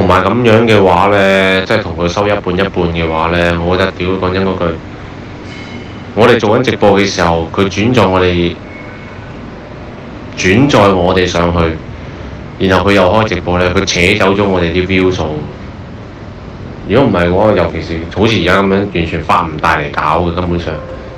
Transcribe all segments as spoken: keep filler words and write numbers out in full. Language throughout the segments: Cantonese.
同埋咁樣嘅話呢，即係同佢收一半一半嘅話呢，我覺得屌講真嗰句，我哋做緊直播嘅時候，佢轉載我哋轉載我哋上去，然後佢又開直播呢，佢扯走咗我哋啲 view 數。如果唔係嘅話，尤其是好似而家咁樣，完全發唔大嚟搞嘅根本上。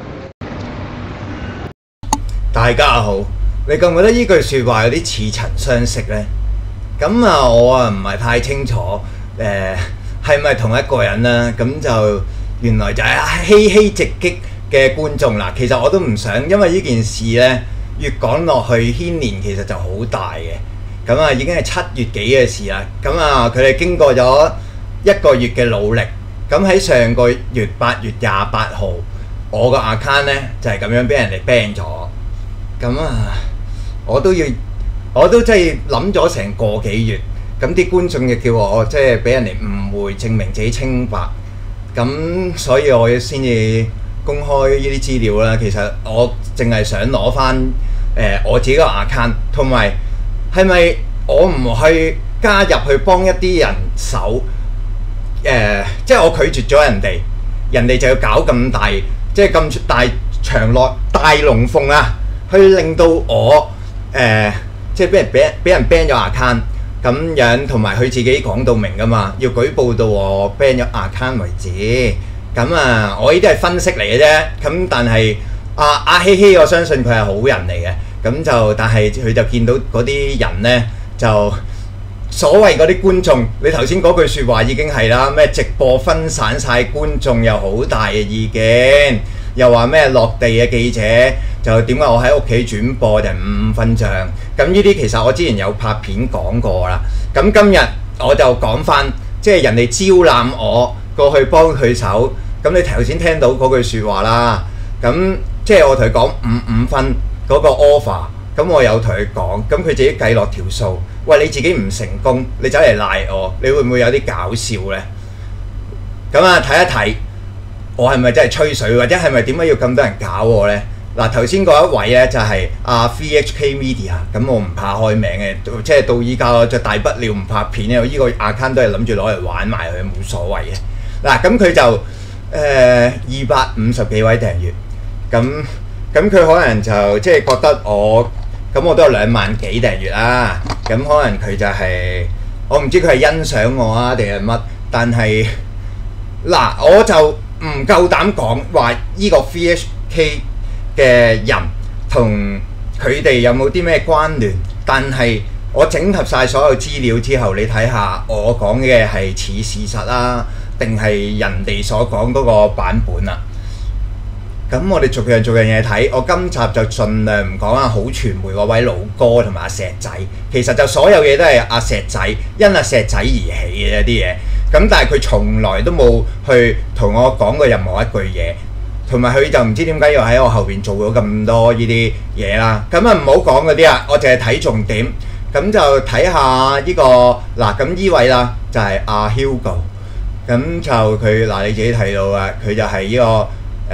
大家好，你覺唔覺得呢句説話有啲似曾相識呢？咁啊，我啊唔係太清楚，誒係咪同一個人啦？咁就原來就係希希直擊嘅觀眾啦。其實我都唔想，因為呢件事呢，越講落去牽連其實就好大嘅。咁啊，已經係七月幾嘅事啦。咁啊，佢哋經過咗一個月嘅努力，咁喺上個月八月廿八號，我個 account 呢就係、是、咁樣俾人哋 ban 咗。咁啊，我都要，我都真係諗咗成個幾月。咁啲觀眾亦叫我即係俾人哋誤會，證明自己清白。咁所以我先至公開呢啲資料啦。其實我淨係想攞翻誒我自己個 account，同埋係咪我唔去加入去幫一啲人手？誒、呃，即係我拒絕咗人哋，人哋就要搞咁大，即係咁大場內大龍鳳啊！去令到我誒、呃，即係俾人俾俾人 ban 咗 account 咁樣，同埋佢自己講到明㗎嘛，要舉報到我 ban 咗 account 為止。咁啊，我呢啲係分析嚟嘅啫。咁但係阿阿希希，我相信佢係好人嚟嘅。咁就但係佢就見到嗰啲人呢，就所謂嗰啲觀眾，你頭先嗰句説話已經係啦，咩直播分散晒觀眾，有好大嘅意見。又話咩落地嘅記者就點解我喺屋企轉播就五五分賬？咁呢啲其實我之前有拍片講過啦。咁今日我就講翻，即係人哋招攬我過去幫佢手。咁你頭先聽到嗰句説話啦。咁即係我同佢講五五分嗰個 offer。咁我有同佢講，咁佢自己計落條數。喂，你自己唔成功，你走嚟賴我，你會唔會有啲搞笑呢？咁啊，睇一睇。我係咪真係吹水，或者係咪點解要咁多人搞我呢？嗱，頭先嗰一位呢，就係阿 V H K Media， 咁我唔怕開名嘅，即係到依家我就大不了唔拍片咧。我依個 account 都係諗住攞嚟玩埋佢，冇所謂嘅。嗱，咁佢就誒二百五十幾位訂閱，咁咁佢可能就即係覺得我咁我都有兩萬幾訂閱啦，咁可能佢就係、是、我唔知佢係欣賞我啊定係乜，但係嗱我就。唔夠膽講話呢個 V H K 嘅人同佢哋有冇啲咩關聯，但係我整合晒所有資料之後，你睇下我講嘅係似事實啦，定係人哋所講嗰個版本啊？咁我哋逐樣逐樣嘢睇，我今集就盡量唔講啊好傳媒嗰位老哥同埋阿石仔，其實就所有嘢都係阿石仔因阿石仔而起嘅一啲嘢。咁但係佢從來都冇去同我講過任何一句嘢，同埋佢就唔知點解要喺我後邊做咗咁多呢啲嘢啦。咁啊唔好講嗰啲啊，我淨係睇重點。咁就睇下呢個嗱，咁呢位啦就係阿 Hugo。咁就佢嗱你自己睇到啊，佢就係呢個誒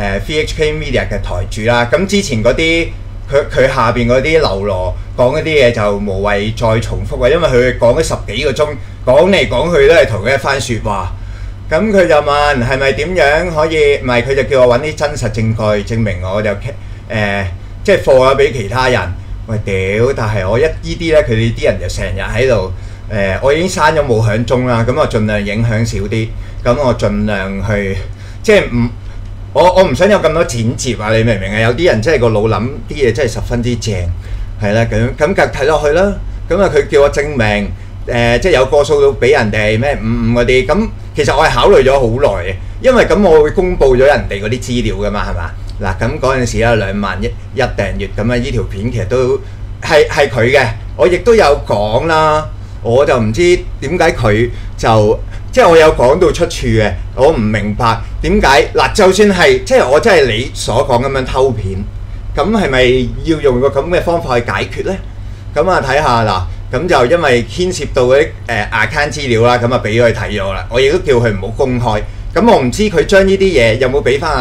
V H K Media 嘅台主啦。咁之前嗰啲佢佢下邊嗰啲流羅講嗰啲嘢就無謂再重複啊，因為佢講咗十幾個鐘。講嚟講去都係同佢一番説話，咁佢就問係咪點樣可以？唔係佢就叫我揾啲真實證據證明我就誒、呃、即係貨咗俾其他人。喂屌！但係我一呢啲呢，佢哋啲人就成日喺度誒，我已經刪咗冇響鐘啦，咁我盡量影響少啲，咁我盡量去即係唔我我唔想有咁多剪接啊！你明唔明啊？有啲人真係個腦諗啲嘢真係十分之正，係啦咁咁繼續睇落去啦。咁啊佢叫我證明。誒、呃、即係有個數到俾人哋咩五五嗰啲，咁其實我係考慮咗好耐嘅，因為咁我會公佈咗人哋嗰啲資料噶嘛，係嘛？嗱咁嗰陣時咧兩萬一一訂閱，咁啊呢條片其實都係係佢嘅，我亦都有講啦，我就唔知點解佢就即係我有講到出處嘅，我唔明白點解嗱，就算係即係我真係你所講咁樣偷片，咁係咪要用個咁嘅方法去解決呢？咁啊睇下嗱。咁就因為牽涉到嗰啲誒 account 資料啦，咁啊俾佢睇咗啦。我亦都叫佢唔好公開。咁我唔知佢將呢啲嘢有冇俾翻阿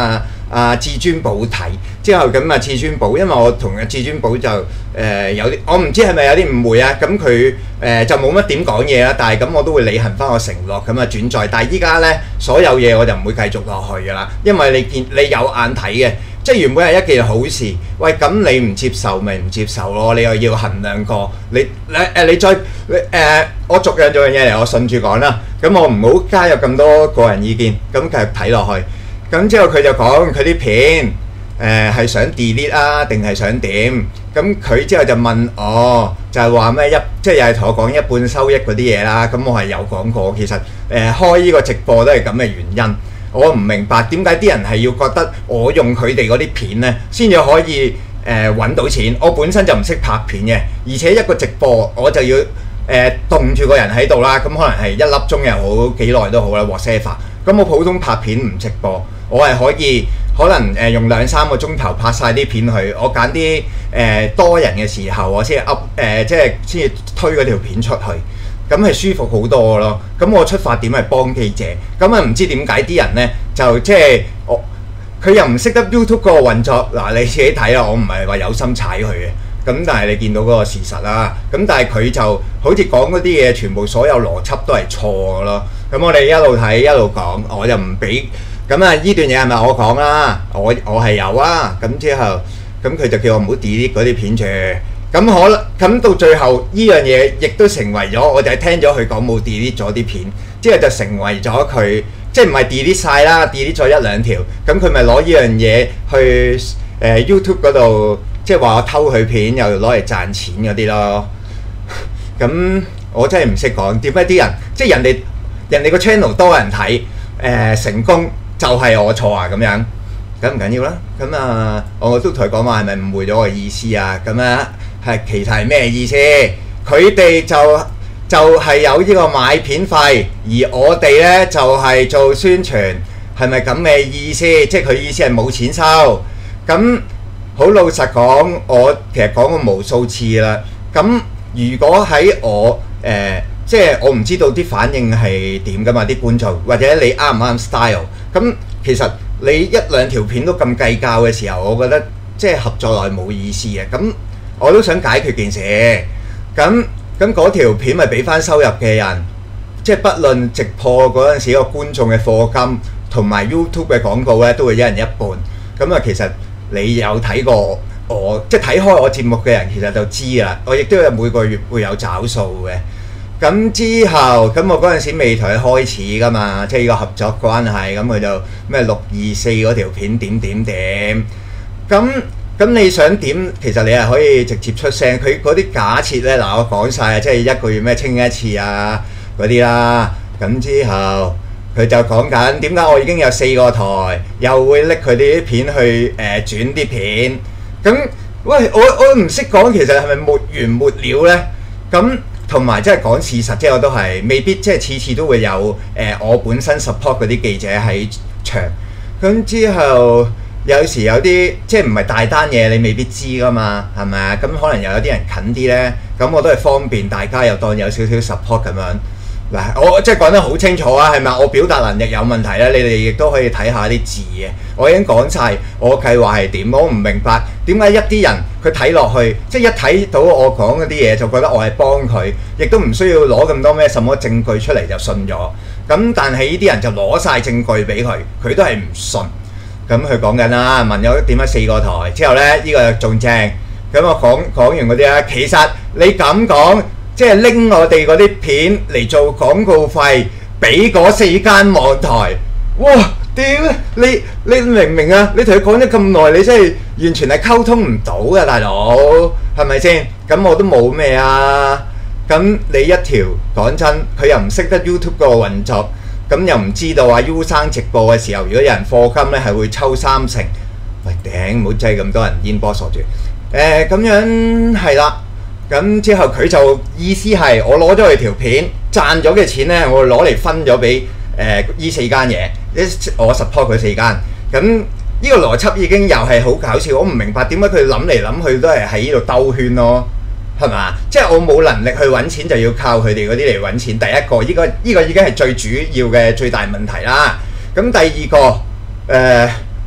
阿至尊寶睇，之後咁啊至尊寶，因為我同阿至尊寶就誒、呃、有啲，我唔知係咪有啲誤會啊，咁佢誒就冇乜點講嘢啦，但係咁我都會履行翻我承諾咁啊轉載，但係依家咧所有嘢我就唔會繼續落去噶啦，因為你見你有眼睇嘅。即係原本係一件好事，喂咁你唔接受咪唔接受咯，你又要衡量過，你你誒、呃、你再誒、呃、我逐樣逐樣嘢嚟，我順住講啦，咁我唔好加入咁多個人意見，咁繼續睇落去，咁之後佢就講佢啲片誒係、呃、想 delete 啊定係想點，咁佢之後就問我就係話咩一即係又係同我講一半收益嗰啲嘢啦，咁我係有講過，其實誒、呃、開呢個直播都係咁嘅原因。我唔明白點解啲人係要覺得我用佢哋嗰啲片呢先至可以誒揾、呃、到錢。我本身就唔識拍片嘅，而且一個直播我就要誒凍住個人喺度啦。咁可能係一粒鐘又好，幾耐都好啦。whatever。咁我普通拍片唔直播，我係可以可能誒、呃、用兩三個鐘頭拍晒啲片去。我揀啲誒多人嘅時候，我先 up 誒即係先至推嗰條片出去。咁係舒服好多咯，咁我出發點係幫記者，咁啊唔知點解啲人呢，就即係我佢又唔識得 YouTube 嗰個運作，嗱你自己睇啦，我唔係話有心踩佢嘅，咁但係你見到嗰個事實啦，咁但係佢就好似講嗰啲嘢，全部所有邏輯都係錯嘅咯，咁我哋一路睇一路講，我就唔俾，咁啊呢段嘢係咪我講啦？我我係有啊，咁之後咁佢就叫我唔好 delete 嗰啲片住。咁可能咁到最後呢樣嘢亦都成為咗，我就係聽咗佢講冇 delete 咗啲片，之後就成為咗佢即係唔係 delete 晒啦 ，delete 咗一兩條，咁佢咪攞呢樣嘢去誒、呃、YouTube 嗰度，即係話我偷佢片又攞嚟賺錢嗰啲咯。咁我真係唔識講點解啲人即係人哋人哋個 channel 多人睇誒、呃、成功就係我錯啊咁樣，咁唔緊要啦。咁啊我都同佢講話係咪誤會咗我意思啊？咁啊〜係其實係咩意思？佢哋就就係、是、有呢個買片費，而我哋呢就係、是、做宣傳，係咪咁嘅意思？即係佢意思係冇錢收。咁好老實講，我其實講過無數次啦。咁如果喺我誒、呃，即係我唔知道啲反應係點㗎嘛？啲觀眾或者你啱唔啱 style？咁其實你一兩條片都咁計較嘅時候，我覺得即係合作落冇意思嘅。咁我都想解決件事，咁咁嗰條片咪俾翻收入嘅人，即係不論直播嗰陣時個觀眾嘅課金同埋 YouTube 嘅廣告咧，都會一人一半。咁啊，其實你有睇過我，即係睇開我節目嘅人，其實就知啦。我亦都有每個月會有找數嘅。咁之後，咁我嗰陣時未同佢開始噶嘛，即係呢個合作關係，咁佢就咩六二四嗰條片點點點，咁。咁你想點？其實你係可以直接出聲。佢嗰啲假設呢，嗱我講晒，即係一個月咩清一次啊嗰啲啦。咁之後佢就講緊點解我已經有四個台，又會拎佢哋啲片去誒、呃、轉啲片。咁喂，我我唔識講，其實係咪沒完沒了呢？咁同埋即係講事實，即係我都係未必即係次次都會有誒、呃、我本身 support 嗰啲記者喺場。咁之後。有時有啲即係唔係大單嘢，你未必知噶嘛，係咪啊？咁可能又有啲人近啲呢，咁我都係方便大家又當有少少 support 咁樣。嗱，我即係講得好清楚啊，係咪？我表達能力有問題呢，你哋亦都可以睇下啲字嘅。我已經講晒我計劃係點，我唔明白點解一啲人佢睇落去，即係一睇到我講嗰啲嘢就覺得我係幫佢，亦都唔需要攞咁多咩什麼證據出嚟就信咗。咁但係呢啲人就攞晒證據俾佢，佢都係唔信。咁佢講緊啦，問咗點解四個台之後呢，呢、呢個仲正。咁我講講完嗰啲啦，其實你咁講，即係拎我哋嗰啲片嚟做廣告費，俾嗰四間網台，哇！屌你你明唔明啊？你同佢講咗咁耐，你真係完全係溝通唔到㗎，大佬係咪先？咁我都冇咩啊。咁你一條講真，佢又唔識得 YouTube 個運作。咁又唔知道啊 U 生直播嘅時候，如果有人課金咧，係會抽三成。喂頂，唔好擠咁多人煙波鎖住。誒咁樣係啦。咁之後佢就意思係我攞咗佢條片賺咗嘅錢咧，我攞嚟分咗俾誒呢四間嘢，我 support 佢四間。咁呢個邏輯已經又係好搞笑，我唔明白點解佢諗嚟諗去都係喺呢度兜圈咯。係嘛？即係我冇能力去揾錢，就要靠佢哋嗰啲嚟揾錢。第一個，呢個呢個已經係最主要嘅最大問題啦。咁第二個，誒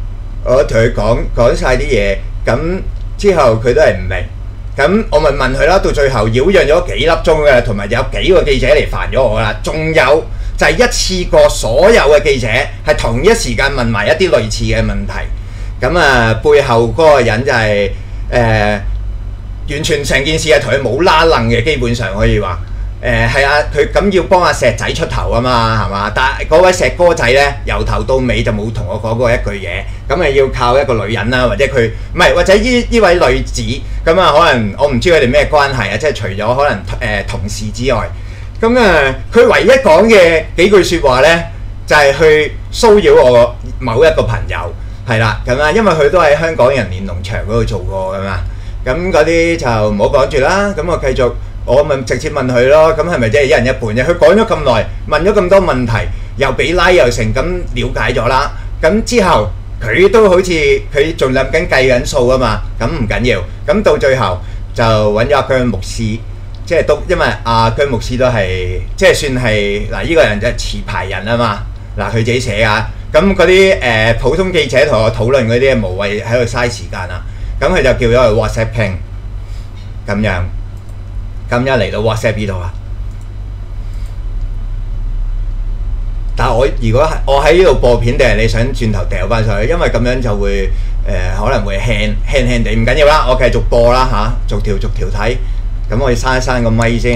我同佢講講曬啲嘢，咁之後佢都係唔明。咁我咪問佢啦，到最後擾攘咗幾粒鐘嘅，同埋有幾個記者嚟煩咗我啦。仲有就係一次過所有嘅記者係同一時間問埋一啲類似嘅問題。咁啊，背後嗰個人就係、是、誒、呃、完全成件事係同佢冇拉楞嘅，基本上可以話誒係啊，佢咁要幫阿石仔出頭啊嘛，係嘛？但係嗰位石哥仔咧，由頭到尾就冇同我講過一句嘢，咁啊要靠一個女人啦，或者佢唔係或者呢呢位女子咁啊，可能我唔知佢哋咩關係啊，即係除咗可能誒、呃、同事之外，咁啊佢唯一講嘅幾句説話咧，就係、是、去騷擾我某一個朋友。係啦，咁啊，因為佢都喺香港人連農場嗰度做過㗎嘛，咁嗰啲就唔好講住啦。咁我繼續，我咪直接問佢咯。咁係咪即係一人一半啫？佢講咗咁耐，問咗咁多問題，又俾拉又成，咁了解咗啦。咁之後佢都好似佢仲諗緊計緊數啊嘛。咁唔緊要，咁到最後就揾咗阿姜牧師，即係都因為阿姜牧師都係即係算係嗱，呢個人就係持牌人啊嘛。嗱，佢自己寫啊。咁嗰啲誒普通記者同我討論嗰啲無謂喺度嘥時間啦，咁佢就叫咗去 WhatsApp ping 咁樣，咁一嚟到 WhatsApp 呢度啦。但係我如果我喺呢度播片，定係你想轉頭掉翻上去？因為咁樣就會誒、呃、可能會輕輕輕地，唔緊要啦，我繼續播啦嚇、啊，逐條逐條睇。咁我要閂一閂個咪先。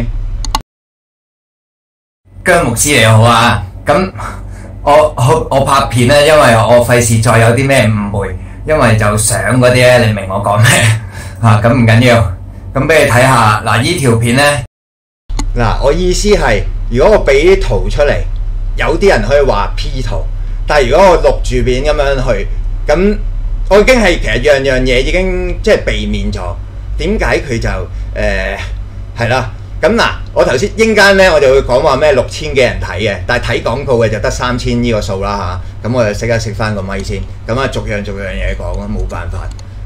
姜牧師你好啊，咁。我我我拍片咧，因為我費事再有啲咩誤會，因為就相嗰啲咧，你明我講咩嚇？咁唔緊要，咁俾你睇下嗱，依條片咧嗱，我意思係，如果我俾啲圖出嚟，有啲人可以話 P 圖，但係如果我錄住片咁樣去，咁我已經係其實樣樣嘢已經即係避免咗。點解佢就誒係啦？咁嗱，我頭先應間咧，我就會講話咩六千幾人睇嘅，但係睇廣告嘅就得三千呢個數啦嚇。咁我就識一熄翻個咪先，咁啊逐樣逐樣嘢講啦，冇辦法。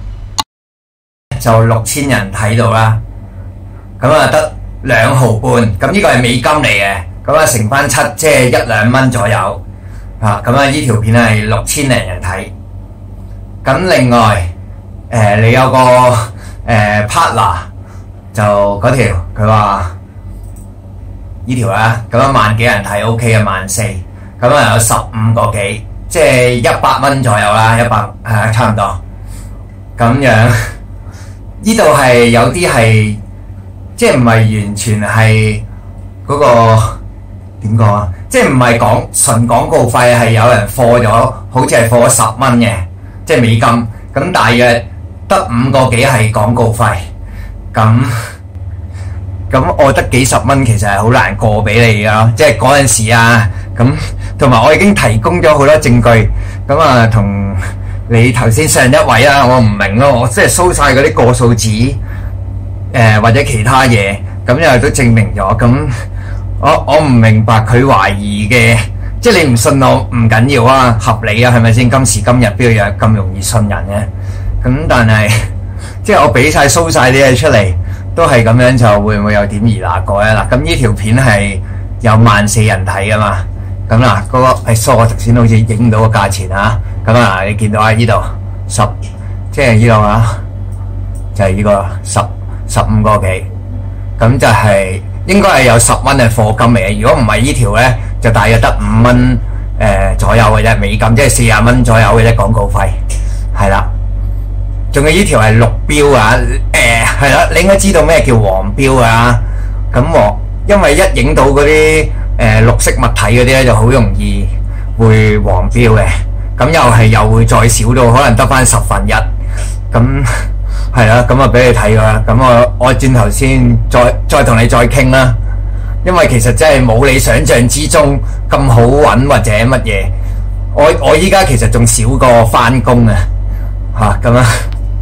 就六千人睇到啦，咁啊得兩毫半，咁呢個係美金嚟嘅，咁啊乘翻七，即係一兩蚊左右嚇。咁啊呢條片係六千零人睇。咁另外誒、呃、你有個誒、呃、partner。就嗰條佢話呢條啦，咁啊萬幾人睇 OK 啊，萬四，咁啊有十五個幾，即係一百蚊左右啦，一百係差唔多咁樣。呢度係有啲係即係唔係完全係嗰個點講啊？即係唔係講純廣告費，係有人貨咗，好似係貨咗十蚊嘅，即係美金。咁大約得五個幾係廣告費。咁咁我得幾十蚊，其實係好難過俾你噶，即係嗰陣時啊。咁同埋我已經提供咗好多證據，咁啊同你頭先上一位啊，我唔明咯，我即係 show 晒嗰啲個數字，誒、呃、或者其他嘢，咁又都證明咗。咁我我唔明白佢懷疑嘅，即係你唔信我唔緊要啊，合理啊，係咪先？今時今日邊度有咁容易信人嘅？咁但係。即係我俾晒 show 晒啲嘢出嚟，都係咁樣，就會唔會有點兒那個咧？嗱，咁呢條片係有萬四人睇噶嘛？咁嗱，嗰、那個係 show 我頭先好似影到個價錢啊！咁啊，你見到喺呢度十，即係呢度啊，就係、是、呢個十十五個幾，咁就係、是、應該係有十蚊嘅課金嚟嘅。如果唔係呢條咧，就大約得五蚊誒左右嘅啫，美金，即係四十蚊左右嘅啫廣告費，係啦。仲有呢條係綠標啊，誒係啦，你應該知道咩叫黃標啊？咁黃，因為一影到嗰啲誒綠色物體嗰啲咧，就好容易會黃標嘅。咁又係又會再少到可能得翻十分一。咁係啦，咁啊俾你睇㗎啦。咁我我轉頭先再再同你再傾啦。因為其實真係冇你想象之中咁好揾或者乜嘢。我我依家其實仲少過翻工啊，嚇咁啊！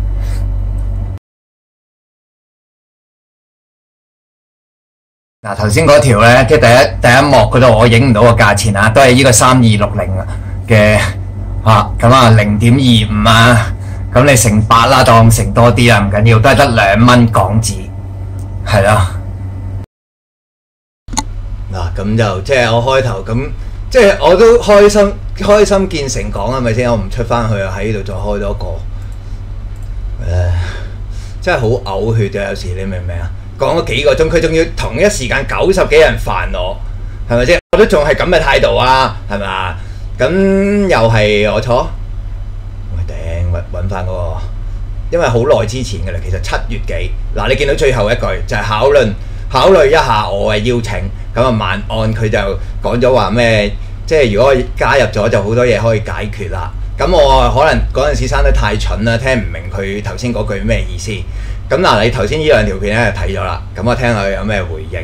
嗱，頭先嗰條咧，即係第一第一幕嗰度，我影唔到個價錢啊，都係呢個三二六零嘅嚇，咁啊零點二五啊，咁你乘八啦，當乘多啲啦，唔緊要，都係得兩蚊港紙，係咯。 嗱，咁就即係我開頭咁，即係我都開心， 開心見誠講係咪先？我唔出翻去啊，喺呢度再開多個。誒，真係好嘔血嘅，有時你明唔明啊？講咗幾個鐘，佢仲要同一時間九十幾人煩我，係咪先？我都仲係咁嘅態度啊，係咪啊？咁又係我錯？喂頂，揾揾翻嗰個，因為好耐之前嘅啦，其實七月幾嗱，你見到最後一句就係考慮考慮一下我嘅邀請，咁啊萬安佢就講咗話咩？即係如果我加入咗，就好多嘢可以解決啦。咁我可能嗰陣時生得太蠢啦，聽唔明佢頭先嗰句咩意思。咁嗱，你頭先呢兩條片咧睇咗啦，咁我聽下佢有咩回應。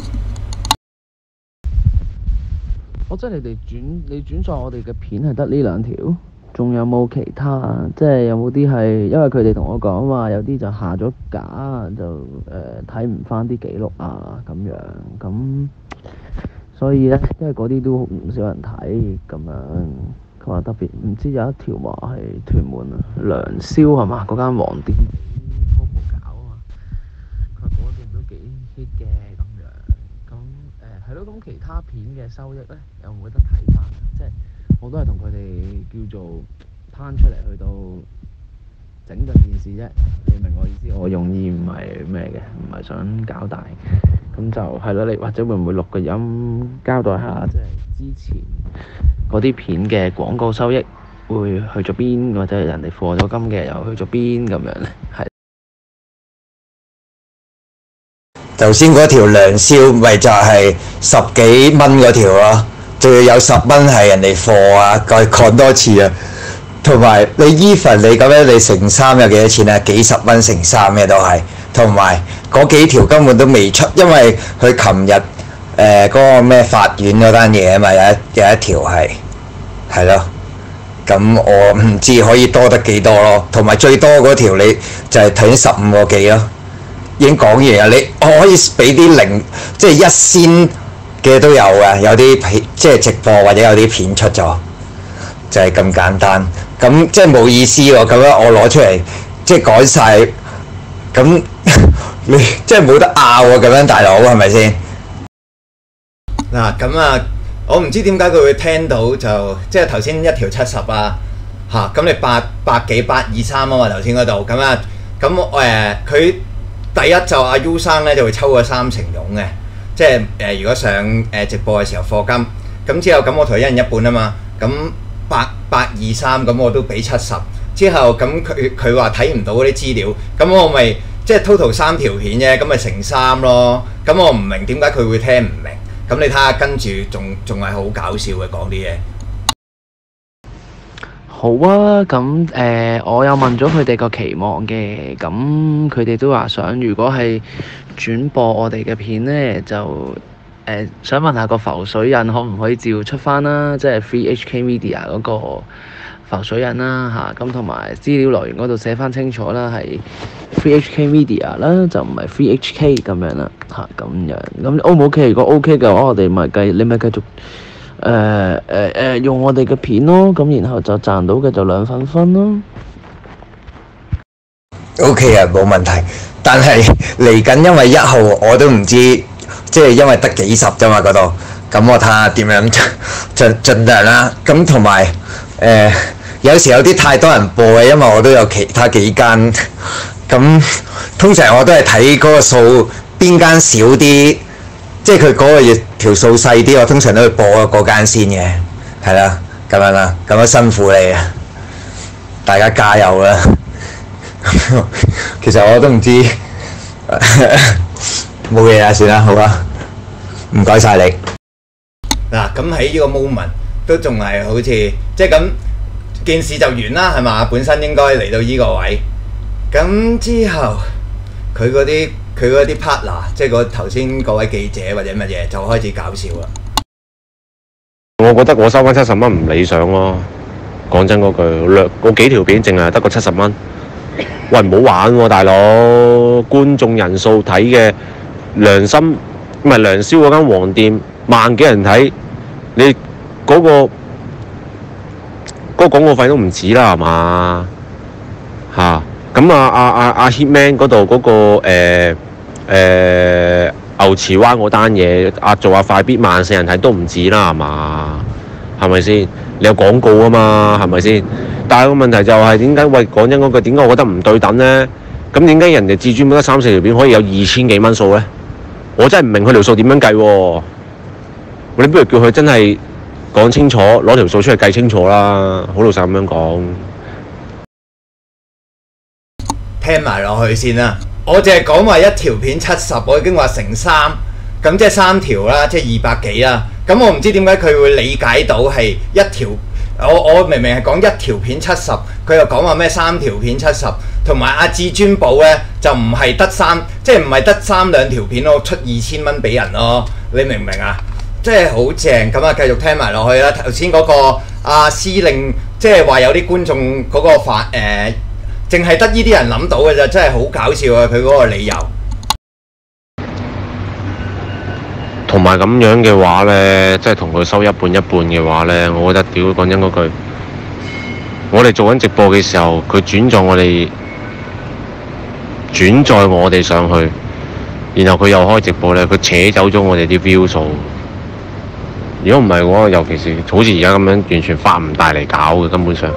我即係你哋轉你轉載我哋嘅片係得呢兩條，仲有冇其他？即係有冇啲係因為佢哋同我講話有啲就下咗架，就誒睇唔翻啲記錄啊咁樣咁。所以咧，因為嗰啲都唔少人睇咁樣，佢話特別唔知有一條話係屯門啊，良宵係嘛？嗰間黃店鋪鋪搞啊嘛，佢話嗰店都幾 hit 嘅咁樣，咁誒係咯，咁其他片嘅收益咧，有冇得睇翻？即係我都係同佢哋叫做攤出嚟去到整頓件事啫，你明我意思？我用意唔係咩嘅，唔係想搞大。咁就係咯，你或者會唔會錄個音交代下，即係之前嗰啲片嘅廣告收益會去咗邊，或者人哋課咗金嘅又去咗邊咁樣咧？係。 頭先嗰條良宵咪就係十幾蚊嗰條咯，仲要有十蚊係人哋課啊，再講多次啊。同埋你 even 你咁樣你乘三有幾多錢啊？幾十蚊乘三嘅都係。同埋嗰幾條根本都未出，因為佢琴日誒嗰個咩法院嗰單嘢啊嘛，有一有一條係係咯，咁我唔知可以多得幾多咯。同埋最多嗰條你就係睇十五個幾咯，已經講完啦。你我可以俾啲零，即係一仙嘅都有嘅，有啲片即係直播或者有啲片出咗，就係咁簡單。咁即係冇意思喎，咁樣我攞出嚟即係改晒，咁。你即係冇得拗喎，咁樣大佬係咪先？嗱咁啊，我唔知點解佢會聽到就即係頭先一條七十啊嚇，咁你八百幾八二三啊嘛頭先嗰度咁啊，咁誒佢第一就阿 U 生咧就會抽個三成傭嘅，即係誒、呃、如果上誒直播嘅時候課金，咁之後咁我同佢一人一半啊嘛，咁八八二三咁我都俾七十，之後咁佢佢話睇唔到嗰啲資料，咁我咪。即係 total 三條片啫，咁咪乘三咯。咁我唔明點解佢會聽唔明。咁你睇下跟住仲仲係好搞笑嘅講啲嘢。 好啊，咁誒、呃，我有問咗佢哋個期望嘅，咁佢哋都話想，如果係轉播我哋嘅片呢，就誒、呃、想問下個浮水印可唔可以照出翻啦？即係 Free H K Media 嗰個浮水印啦嚇，咁同埋資料來源嗰度寫翻清楚啦，係 Free H K Media 啦，就唔係 Free H K 咁樣啦嚇，咁樣咁 O 唔 OK？如果 OK 嘅話，我哋咪繼你咪繼續誒誒誒用我哋嘅片咯，咁然後就賺到嘅就兩份分咯。 OK 啊，冇問題。但係嚟緊，因為一號我都唔知，即係因為得幾十啫嘛嗰度，咁我睇下點樣盡盡量啦。咁同埋誒。有時有啲太多人播嘅，因為我都有其他幾間，咁通常我都係睇嗰個數邊間少啲，即係佢嗰個月條數細啲，我通常都會播嗰間先嘅，係啦，咁樣啦，咁樣辛苦你啊，大家加油啦！其實我都唔知，冇嘢啦，算啦，好啊，唔該晒你。嗱，咁喺呢個 moment 都仲係好似即係咁。件事就完啦，係嘛？本身應該嚟到依個位，咁之後佢嗰啲佢嗰啲 partner，即係嗰頭先嗰位記者或者乜嘢，就開始搞笑啦。 我覺得我收翻七十蚊唔理想咯。講真嗰句，略嗰幾條片淨係得個七十蚊。喂，唔好玩喎，大佬！觀眾人數睇嘅良心唔係良宵嗰間黃店萬幾人睇，你嗰個。嗰個廣告費都唔止啦，係嘛嚇？咁啊啊啊啊 Hitman 嗰度嗰個誒誒、呃呃、牛池灣嗰單嘢，壓做下快必萬四人睇都唔止啦，係嘛？係咪先？ 你有廣告啊嘛，係咪先？但係個問題就係點解？喂，講真嗰句，點解我覺得唔對等呢？咁點解人哋至尊寶得三四條片可以有二千幾蚊數呢？我真係唔明佢條數點樣計喎。你不如叫佢真係講清楚，攞條數出嚟計清楚啦。好老實咁樣講。 聽埋落去先啦。我淨係講話一條片七十，我已經話乘三，咁即係三條啦，即係二百幾啦。咁我唔知點解佢會理解到係一條。我我明明係講一條片七十，佢又講話咩三條片七十，同埋阿至尊寶呢，就唔係得三，即係唔係得三兩條片咯，出二千蚊俾人咯，你明唔明啊？即係好正，咁啊繼續聽埋落去啦。頭先嗰個阿司令，即係話有啲觀眾嗰個法誒，淨係得呢啲人諗到嘅啫，真係好搞笑啊！佢嗰個理由。 同埋咁樣嘅話呢，即係同佢收一半一半嘅話呢，我覺得屌講真嗰句，我哋做緊直播嘅時候，佢轉載我哋轉載我哋上去，然後佢又開直播呢，佢扯走咗我哋啲 view 數。如果唔係嘅話，尤其是好似而家咁樣，完全發唔大嚟搞嘅，根本上。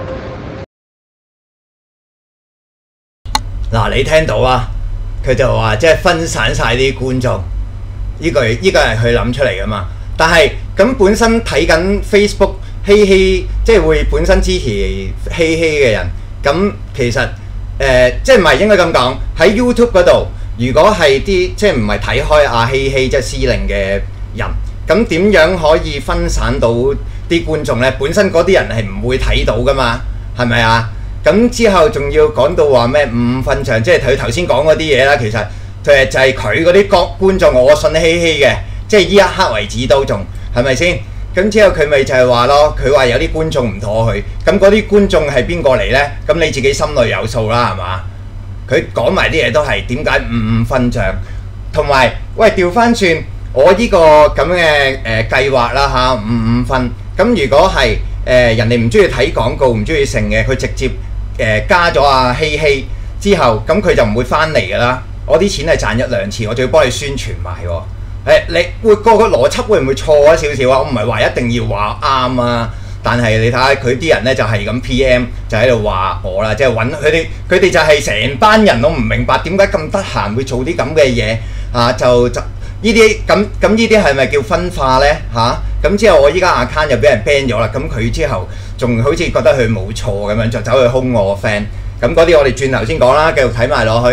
嗱，你聽到啊？佢就話即係分散晒啲觀眾。呢個呢個係佢諗出嚟噶嘛？但係咁本身睇緊 Facebook 希希，即係會本身支持希希嘅人，咁其實誒、呃、即係唔係應該咁講？喺 YouTube 嗰度，如果係啲即係唔係睇開阿希希即係司令嘅人，咁點樣可以分散到啲觀眾呢？本身嗰啲人係唔會睇到噶嘛，係咪啊？咁之後仲要講到話咩五分場，即係佢頭先講嗰啲嘢啦，其實。誒就係佢嗰啲觀觀眾，我信希希嘅，即係依一刻為止都仲係咪先？咁之後佢咪就係話咯，佢話有啲觀眾唔妥佢，咁嗰啲觀眾係邊個嚟呢？咁你自己心裏有數啦，係嘛？佢講埋啲嘢都係點解五五分賬，同埋喂調翻轉我呢個咁嘅誒計劃啦嚇，五五分。咁如果係誒、呃、人哋唔中意睇廣告，唔中意成嘅，佢直接誒、呃、加咗阿希希之後，咁佢就唔會翻嚟噶啦。我啲錢係賺一兩次，我仲要幫你宣傳埋喎。誒，你會個個邏輯會唔會錯咗少少啊？我唔係話一定要話啱啊，但係你睇下佢啲人咧就係咁 P M 就喺度話我啦，即係揾佢哋，佢哋就係成班人都唔明白點解咁得閒會做啲咁嘅嘢啊！就就呢啲咁咁呢啲係咪叫分化咧嚇？咁、啊、之後我依家 account 又俾人 ban 咗啦，咁佢之後仲好似覺得佢冇錯咁樣，就走去兇我個 friend。咁嗰啲我哋轉頭先講啦，繼續睇埋落去。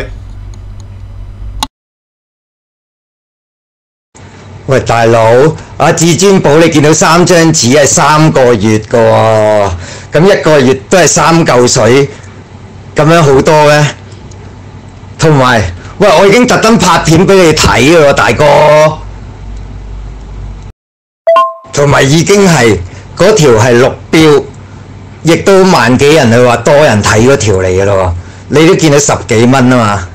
喂，大佬，阿至尊寶你見到三張紙係三個月嘅喎，咁一個月都係三嚿水，咁樣好多咩？同埋，喂，我已經特登拍片俾你睇嘅喎，大哥，同埋已經係嗰條係綠標，亦都萬幾人去話多人睇嗰條嚟嘅咯喎，你都見到十幾蚊啊嘛。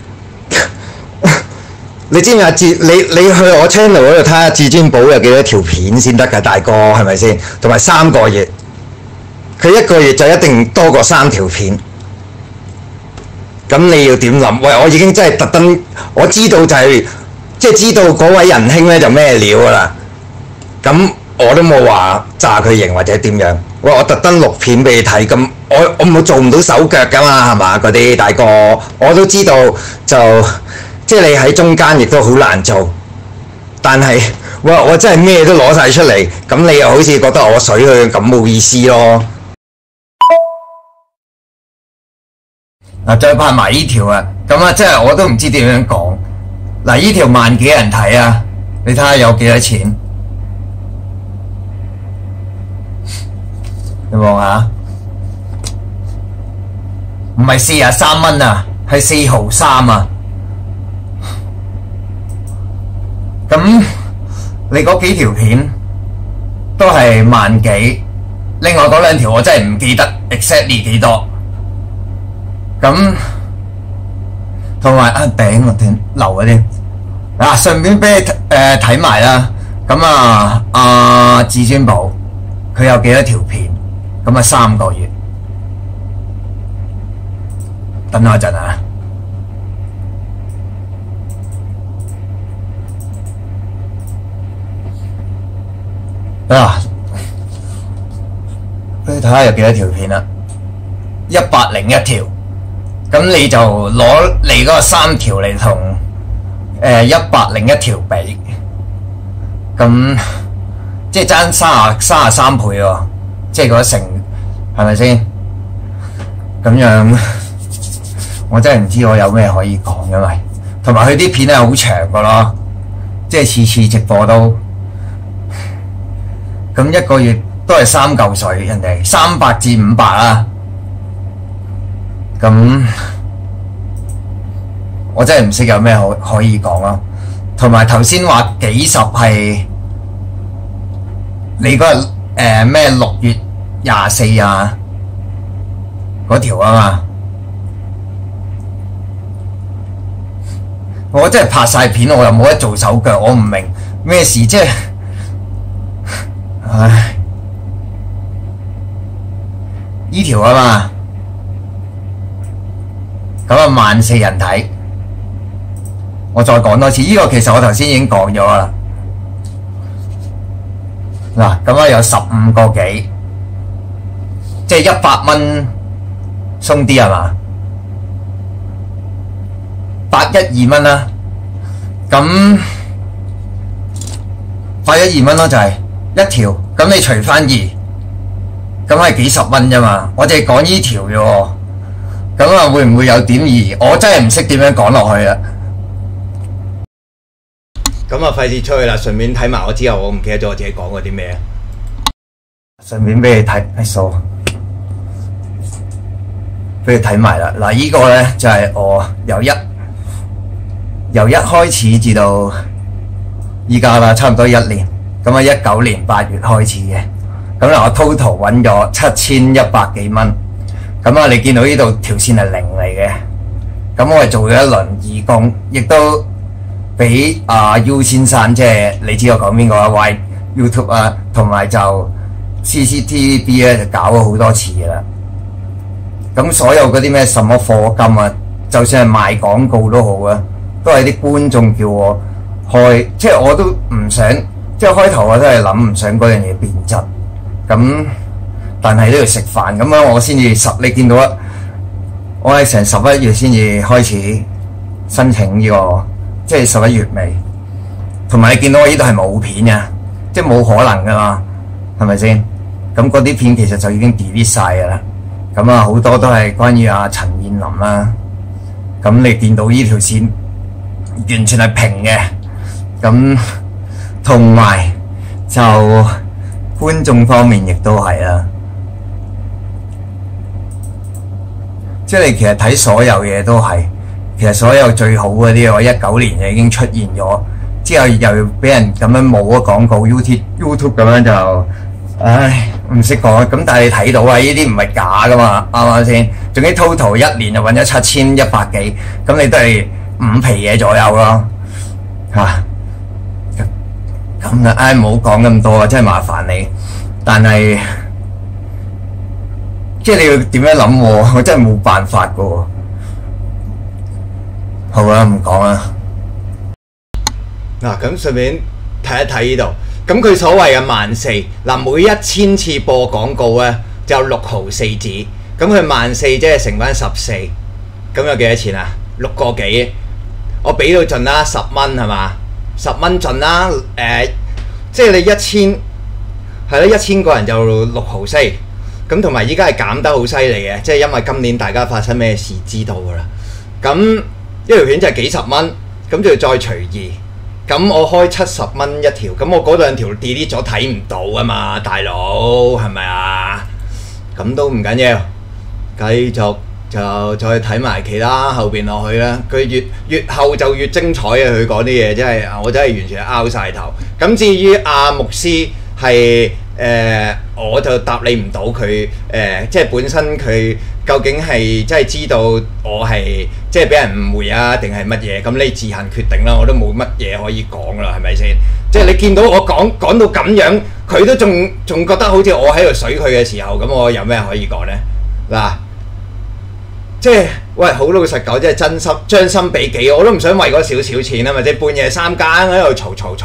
你知唔知啊？至你你去我 channel 嗰度睇下至尊寶有幾多條片先得㗎，大哥係咪先？同埋三個月，佢一個月就一定多過三條片。咁你要點諗？喂，我已經真係特登，我知道就係、是、即係知道嗰位仁兄咧就咩料㗎啦。咁我都冇話炸佢型或者點樣。喂，我特登錄片俾你睇，咁我我冇做唔到手腳㗎嘛，係嘛？嗰啲大哥我都知道就。即係你喺中間亦都好難做，但係我我真係咩都攞晒出嚟，咁你又好似覺得我水佢咁冇意思咯。嗱，再拍埋呢條啊，咁啊，即係我都唔知點樣講。嗱，呢條萬幾人睇啊，你睇下有幾多錢？你望下，唔係四十三蚊啊，係四毫三啊。咁你嗰幾條片都係萬幾，另外嗰兩條我真係唔記得 exactly 幾多。咁同埋啊頂我頂流嗰啲嗱，順便俾你誒睇埋啦。咁啊啊至尊寶佢有幾多條片？咁啊三個月。等我一陣啊！啊！ 睇下有幾多條片啦，一百零一條。咁你就攞你嗰個三條嚟同誒一百零一條比，咁即係爭三十三十三倍喎，即係嗰成係咪先？咁樣我真係唔知我有咩可以講，因為同埋佢啲片係好長噶咯，即係次次直播都咁一個月都係三嚿水，人哋三百至五百啦。咁我真係唔識有咩可可以講咯。同埋頭先話幾十係你嗰日誒咩六月廿四啊嗰條啊嘛，我真係拍晒片，我又冇得做手腳，我唔明咩事，即係唉呢條啊嘛。咁啊，萬四人睇，我再講多次，呢、這個其實我頭先已經講咗啦。嗱，咁啊有十五個幾，即係一百蚊鬆啲係嘛？百一二蚊啦，咁百一二蚊咯，就係一條，咁你除翻二，咁係幾十蚊啫嘛？我淨係講呢條啫喎。咁啊，會唔會有點二？我真係唔識點樣講落去啦。 咁啊，費事出去啦，順便睇埋我之後，我唔記得咗我自己講過啲咩。 順便俾你睇睇數，俾你睇埋啦。嗱，依個咧就係我由一由一開始至到依家啦，差唔多一年。咁啊，一九年八月開始嘅。咁嗱，我 total 揾咗七千一百幾蚊。咁啊，你見到呢度條線係零嚟嘅，咁我係做咗一輪義工，亦都俾阿 U 先生，即係你知我講邊個啊 ？Y YouTube 啊，同埋就 C C T V B 咧就搞咗好多次嘅啦。咁所有嗰啲咩什麼課金啊，就算係賣廣告都好啊，都係啲觀眾叫我開，即係我都唔想，即係開頭我都係諗唔想嗰樣嘢變質，咁。但係都要食飯，咁樣我先至十，你見到啊，我係成十一月先至開始申請呢個，即係十一月尾。同埋你見到我呢度係冇片嘅，即係冇可能噶嘛，係咪先？咁嗰啲片其實就已經 delete 晒噶啦。咁啊，好多都係關於阿陳彥霖啦。咁你見到呢條線完全係平嘅，咁同埋就觀眾方面亦都係啦。即係你其實睇所有嘢都係，其實所有最好嗰啲我一九年就已經出現咗，之後又俾人咁樣冇咗廣告 YouTube YouTube 咁樣就，唉唔識講。咁但係你睇到啊，呢啲唔係假噶嘛，啱唔啱先？總之 total 一年就揾咗七千一百幾，咁你都係五皮嘢左右咯，嚇。咁啊，唉唔好講咁多啊，真係麻煩你。但係即係你要點樣諗喎？我真係冇辦法噶喎。好啦，唔講啦。 嗱，咁順便睇一睇呢度。咁佢所謂嘅萬四，嗱每一千次播廣告咧就有六毫四子。咁佢萬四即係乘翻十四，咁有幾多錢啊？六個幾？我俾到盡啦，十蚊係嘛？十蚊盡啦。誒、呃，即係你一千係咯，一千個人就六毫四。咁同埋依家係減得好犀利嘅，即係因為今年大家發生咩事知道㗎啦。咁一條片就係幾十蚊，咁就要再除二。咁我開七十蚊一條，咁我嗰兩條 delete 咗睇唔到啊嘛，大佬係咪啊？咁都唔緊要，繼續就再睇埋其他後邊落去啦。佢越越後就越精彩啊！佢講啲嘢真係，我真係完全拗晒頭。咁至於阿牧師係。誒、呃，我就答你唔到佢誒、呃，即係本身佢究竟係即係知道我係即係俾人誤會啊，定係乜嘢？咁你自行決定啦，我都冇乜嘢可以講啦，係咪先？即係你見到我講講到咁樣，佢都仲仲覺得好似我喺度水佢嘅時候，咁我有咩可以講呢？嗱，即係喂，好老實講，即係真心將心比己，我都唔想為嗰少少錢啊嘛，即係半夜三更喺度嘈嘈嘈。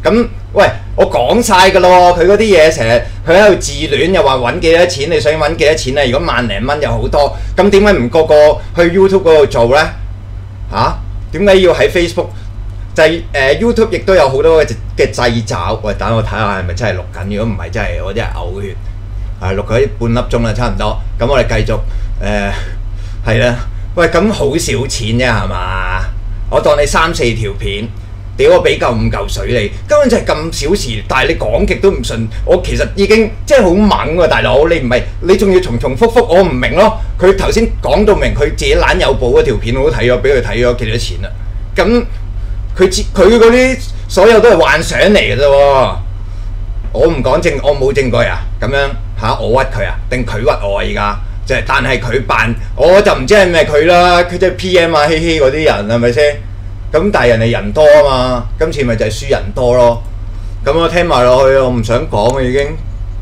咁喂，我講晒㗎咯，佢嗰啲嘢成日佢喺度自戀，又話揾幾多錢，你想揾幾多錢啊？如果萬零蚊又好多，咁點解唔個個去 YouTube 嗰度做呢？嚇？點解要喺 Facebook？就係、呃、YouTube 亦都有好多嘅嘅掣肘。喂，等我睇下係咪真係錄緊？如果唔係，真係我真係嘔血。係錄咗半粒鐘啦，差唔多。咁我哋繼續誒係啦。喂，咁好少錢啫係嘛？我當你三四條片。屌我俾夠五嚿水你，根本就係咁小事，但係你講極都唔信，我其實已經即係好猛喎，大佬，你唔係你仲要重重複複，我唔明咯。佢頭先講到明，佢自己懶有寶嗰條片我都睇咗，俾佢睇咗幾多錢啦。咁佢佢嗰啲所有都係幻想嚟嘅啫喎，我唔講證，我冇證據啊，咁樣嚇、啊、我屈佢啊，定佢屈我啊？而家即係但係佢扮，我就唔知係咪佢啦，佢即係 P M 啊，希希嗰啲人係咪先？咁但係人哋人多啊嘛，今次咪就係輸人多咯。咁我聽埋落去，我唔想講啊已經。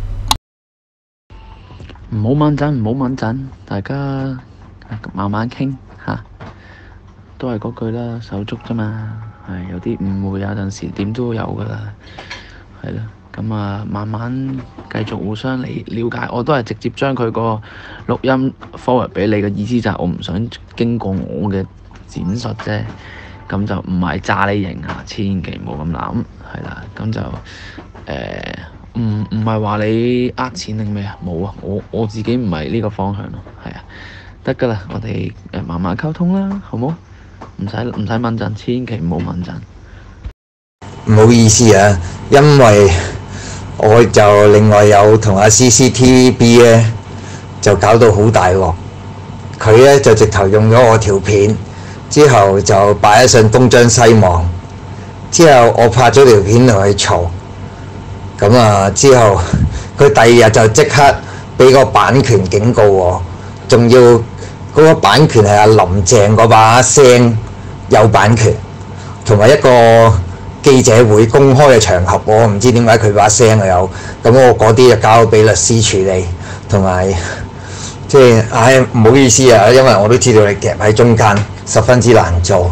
唔好掹陣，唔好掹陣，大家慢慢傾嚇，都係嗰句啦，手足啫嘛，係有啲誤會，有陣時點都有噶啦，係咯。咁啊，慢慢繼續互相嚟了解，我都係直接將佢個錄音 forward 俾你嘅意思，就係我唔想經過我嘅展述啫。咁就唔係炸你型啊，千祈唔好咁諗，係啦。咁就誒唔唔係話你呃錢定咩啊？冇啊，我我自己唔係呢個方向咯，係啊，得㗎啦，我哋誒慢慢溝通啦，好冇？唔使唔使掹陣，千祈唔好掹陣。 唔好意思啊，因為我就另外有同阿 C C T V B 咧，就搞到好大鑊。佢咧就直頭用咗我條片。之後就擺咗上東張西望，之後我拍咗條片同佢嘈，咁啊之後佢第二日就即刻俾個版權警告我，仲要嗰個版權係阿林鄭嗰把聲有版權，同埋一個記者會公開嘅場合，我唔知點解佢把聲又有，咁我嗰啲就交俾律師處理，同埋即係唉唔好意思啊，因為我都知道你夾喺中間。十分之難做。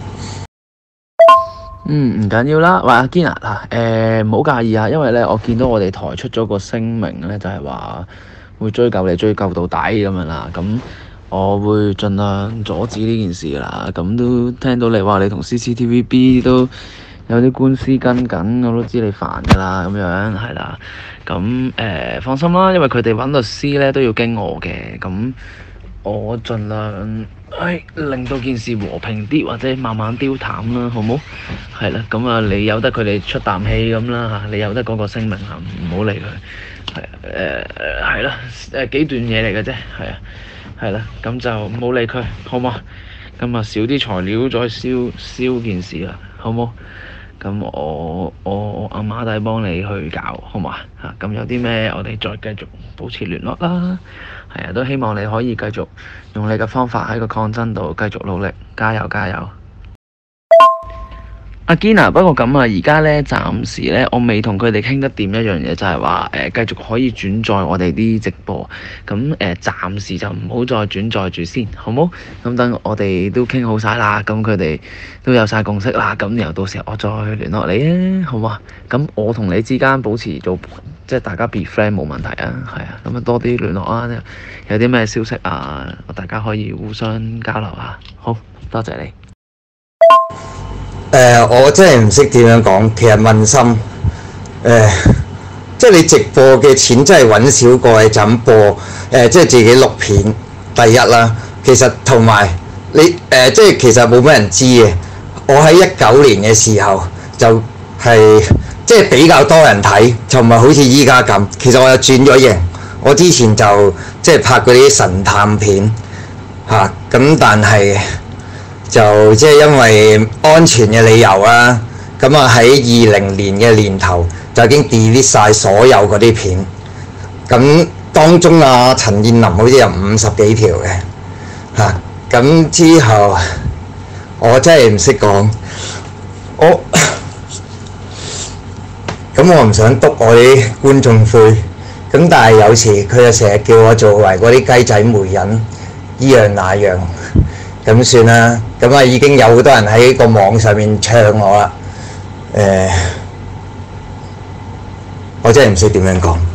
嗯，唔緊要啦。喂，阿堅啊，嗱，誒唔好介意啊，因為咧，我見到我哋台出咗個聲明咧，就係話會追究你，追究到底咁樣啦。咁我會盡量阻止呢件事啦。咁都聽到你話你同 C C T V B 都有啲官司跟緊，我都知你煩㗎啦。咁樣係啦。咁誒、呃、放心啦，因為佢哋揾律師咧都要經我嘅。咁我盡量。誒，令到件事和平啲，或者慢慢丟淡啦，好冇？係啦，咁啊，你由得佢哋出啖氣咁啦嚇，你由得嗰個聲明啊，唔好理佢。係誒誒，係啦，誒幾段嘢嚟嘅啫，係啊，係啦，咁就唔好理佢，好冇？咁啊，少啲材料再燒燒件事啦，好冇？咁我我我阿媽仔幫你去搞，好嘛？嚇，咁有啲咩我哋再繼續保持聯絡啦。係啊，都希望你可以繼續用你嘅方法喺個抗爭度繼續努力，加油加油！阿堅啊，不過咁啊，而家咧暫時咧，我未同佢哋傾得掂一樣嘢，就係話誒繼續可以轉載我哋啲直播，咁誒、呃、暫時就唔好再轉載住先，好冇？咁等我哋都傾好晒啦，咁佢哋都有晒共識啦，咁然後到時候我再聯絡你啊，好嘛？咁我同你之間保持做即係大家 be friend 冇問題啊，係啊，咁啊多啲聯絡啊，有啲咩消息啊，大家可以互相交流下，好多謝你。 誒、呃，我真係唔識點樣講。其實問心，誒、呃，即係你直播嘅錢真係揾少過你就咁播，誒、呃，即係自己錄片。第一啦，其實同埋你誒、呃，即係其實冇乜人知嘅。我喺一九年嘅時候就係、是、即係比較多人睇，就唔係好似依家咁。其實我又轉咗型，我之前就即係拍嗰啲神探片嚇，咁、啊、但係。就即係因為安全嘅理由啦，咁啊喺二零年嘅年頭就已經 delete 晒所有嗰啲片，咁當中啊陳燕琳好似有五十幾條嘅嚇，咁、啊、之後我真係唔識講，我咁我唔想督我啲觀眾灰，咁但係有時佢就成日叫我做為嗰啲雞仔媒人依樣那樣。咁算啦，咁啊已經有好多人喺個網上面唱我啦，誒、呃， 我真係唔識點樣講。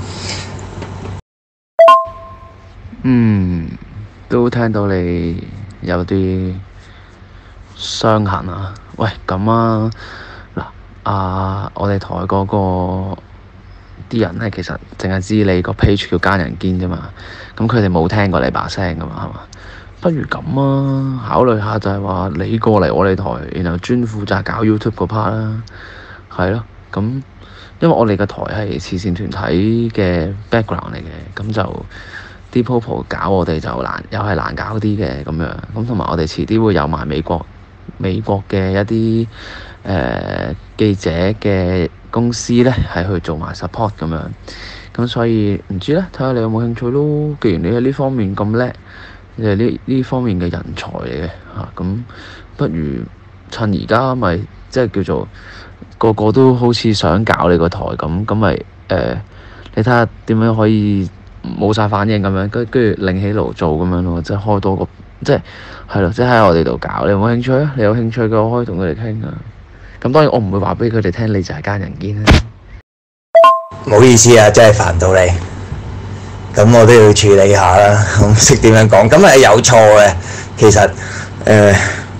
嗯，都聽到你有啲傷痕啊。喂，咁啊，嗱，啊，我哋台嗰個啲人咧，其實淨係知你個 page 叫奸人堅啫嘛。咁佢哋冇聽過你把聲噶嘛，係嘛？不如咁啊，考慮下就係話你過嚟我哋台，然後專負責搞 YouTube 嗰 part 啦。係咯，咁因為我哋嘅台係慈善團體嘅 background 嚟嘅，咁就啲 popo 搞我哋就難，又係難搞啲嘅咁樣。咁同埋我哋遲啲會有埋美國美國嘅一啲誒、呃、記者嘅公司咧，係去做埋 support 咁樣。咁所以唔知咧，睇下你有冇興趣咯。既然你喺呢方面咁叻，你係呢呢方面嘅人才嚟嘅嚇，咁、啊、不如趁而家咪即係叫做個個都好似想搞你個台咁，咁咪誒你睇下點樣可以冇晒反應咁樣，跟跟住另起爐灶咁樣咯，即係開多個即係係咯，即係喺我哋度搞。你有冇興趣啊？你有興趣嘅，我可以同佢哋傾啊。咁當然我唔會話俾佢哋聽，你就係奸人堅啦。 唔好意思啊，真係煩到你。咁我都要處理下啦，我唔識點樣講。咁係有錯嘅，其實誒、呃，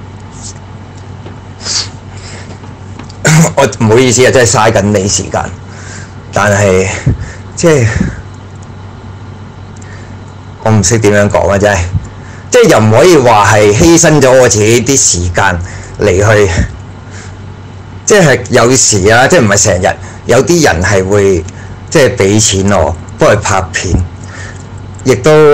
我唔好意思啊，真係嘥緊你時間。但係即係我唔識點樣講啊，真係，即係又唔可以話係犧牲咗我自己啲時間嚟去，即係有時啊，即係唔係成日有啲人係會即係俾錢我幫佢拍片。亦都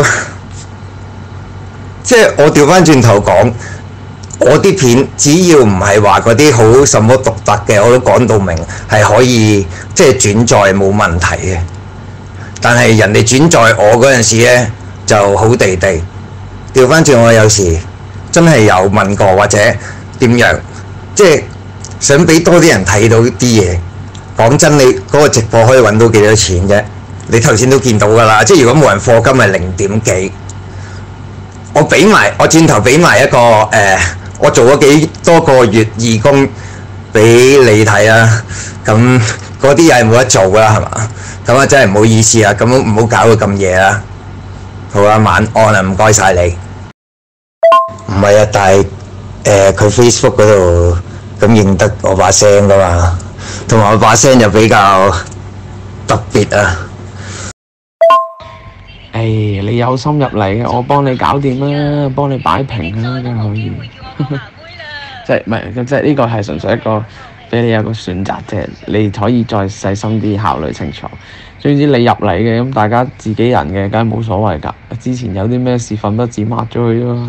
即係我調翻轉頭講，我啲片只要唔係話嗰啲好什麼獨特嘅，我都講到明係可以即係轉載冇問題嘅。但係人哋轉載我嗰陣時咧就好地地。調翻轉我有時真係有問過或者點樣，即係想俾多啲人睇到啲嘢。講真，你嗰個直播可以揾到幾多錢啫？你頭先都見到㗎啦，即係如果冇人課金係零點幾，我俾埋我轉頭俾埋一個誒、呃，我做咗幾多個月義工俾你睇啊，咁嗰啲嘢係冇得做㗎啦，係嘛？咁啊真係唔好意思啊，咁唔好搞到咁夜啦。好啊，晚安啊，唔該晒你。唔係啊，但係誒佢 Facebook 嗰度咁認得我把聲㗎嘛，同埋我把聲就比較特別啊。 誒、哎，你有心入嚟嘅，我幫你搞掂啦，幫你擺平啦，梗係可以。即係唔係？即係呢個係純粹一個俾你有個選擇啫，你可以再細心啲考慮清楚。總之你入嚟嘅，咁大家自己人嘅，梗係冇所謂㗎。之前有啲咩事份不止抹咗佢啫嘛。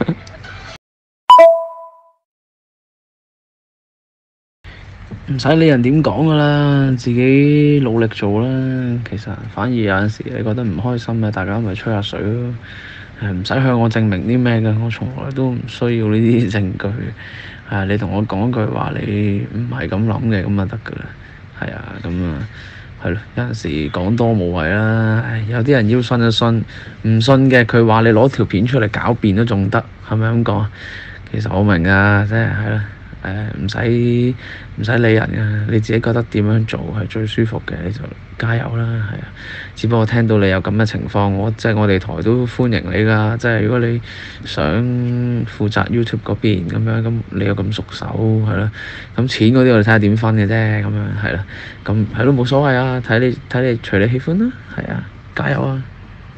唔使理人點講噶啦，自己努力做啦。其實反而有陣時你覺得唔開心嘅，大家咪吹下水咯。誒，唔使向我證明啲咩嘅，我從來都唔需要呢啲證據。係啊，你同我講句話，你唔係咁諗嘅，咁就得噶啦。係啊，咁啊，係咯。有陣時講多無謂啦。有啲人要信就信，唔信嘅佢話你攞條片出嚟狡辯都仲得，係咪咁講？其實我明啊，即係係咯。誒，唔使唔使理人啊！你自己覺得點樣做係最舒服嘅，你就加油啦，係啊！只不過聽到你有咁嘅情況，我即係我哋台都歡迎你㗎。即係如果你想負責 YouTube 嗰邊咁樣，咁你又咁熟手係啦，咁錢嗰啲我哋睇下點分嘅啫，咁樣係啦，咁係咯，冇所謂啊！睇你睇你隨你喜歡啦，係啊，加油啊！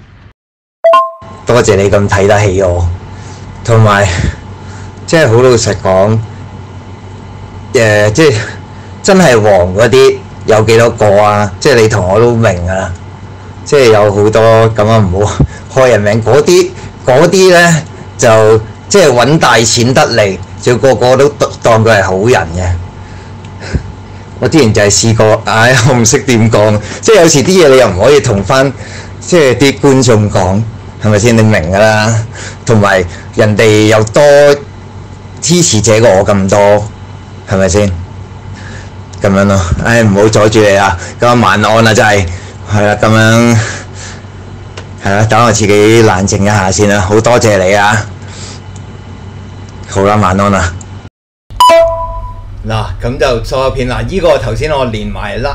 多謝你咁睇得起我，同埋即係好老實講。誒、呃，即係真係黃嗰啲有幾多個啊？即係你同我都明㗎啦。即係有好多咁啊，唔好開人名嗰啲，嗰啲咧就即係揾大錢得嚟，就個個都當佢係好人嘅。我之前就係試過，唉，我唔識點講。即係有時啲嘢你又唔可以同翻即係啲觀眾講，係咪先？你明㗎啦。同埋人哋又多支持者過我咁多。係咪先？咁樣咯，唉，唔好阻住你啊！咁啊，晚安啦，真係，係啦，咁樣，係啦，等我自己冷靜一下先啦。好多謝你啊！好啦，晚安啦。嗱，咁就所有片啦。依個頭先我連埋啦，